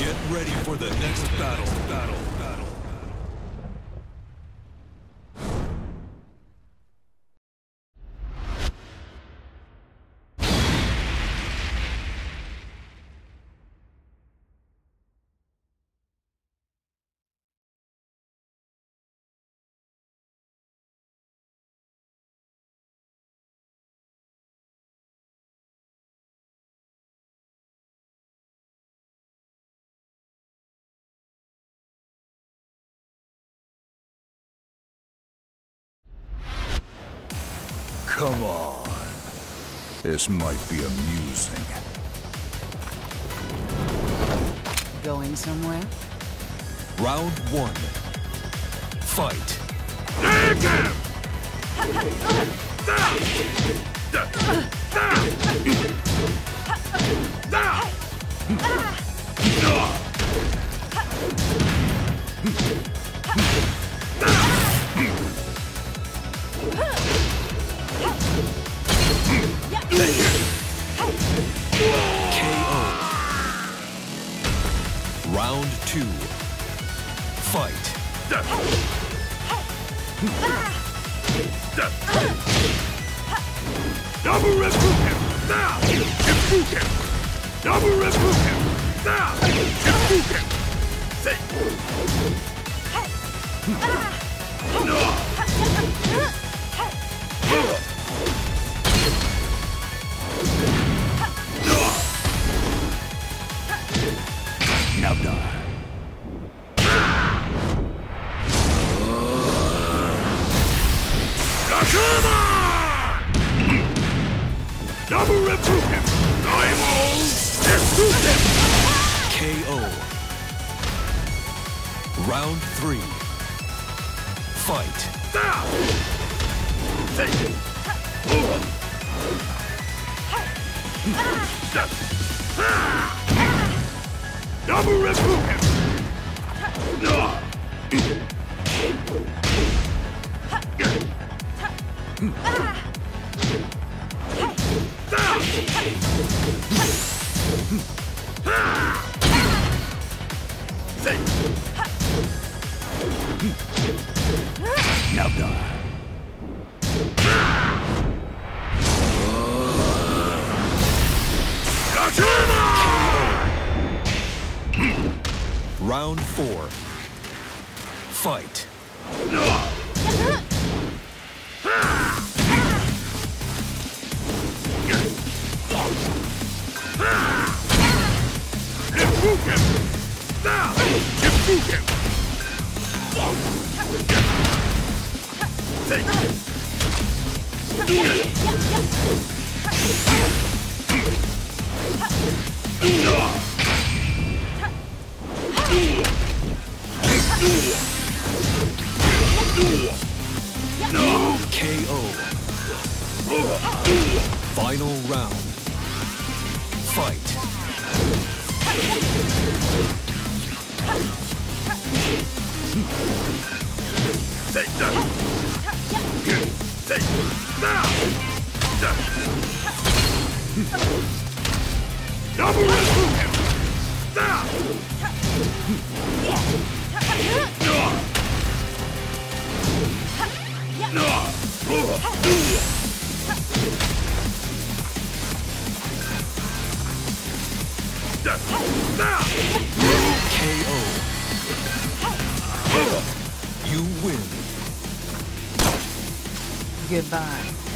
Get ready for the next battle. Come on. This might be amusing. Going somewhere? Round 1. Fight. KO. Round 2. Fight. Double Reppuken! Now! Reppuken! Double Reppuken! Now! Reppuken! Say! No! Now die. Nakama! Double Reppuken! Daimon! Reppuken! KO. Round 3. Fight. Now! Say! Double Reppuken! No! Say! Now die. Round 4. Fight. Reppuken! Now! Reppuken! Say! KO. Final round. Fight. Say! Say! Now! Double Reppuken! Now! KO. You win. Goodbye.